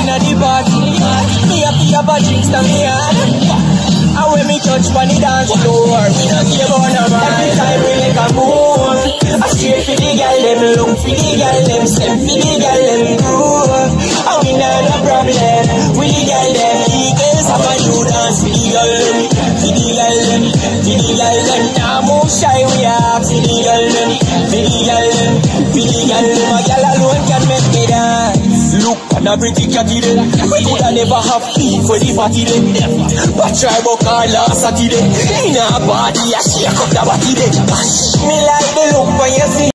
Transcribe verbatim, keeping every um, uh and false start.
inna the party. Me a fi have a drinks to me hand. And when me touch on the dance floor, we don't care about no man. Every time we make a move, I straight for the girl them, look for the girl them, step for the girl them groove. And we not no problem with the girl them. Eagles have a new dance for the girl them, for the girl them, for the girl them. Now move shy we have for the girl them, for the girl them, for the girl them. A girl alone can make me dance. Look on a pretty catty day. We coulda never have beef for the party day. But try buck her last Saturday. In a party, I shake up the body day. Me like the look when you see.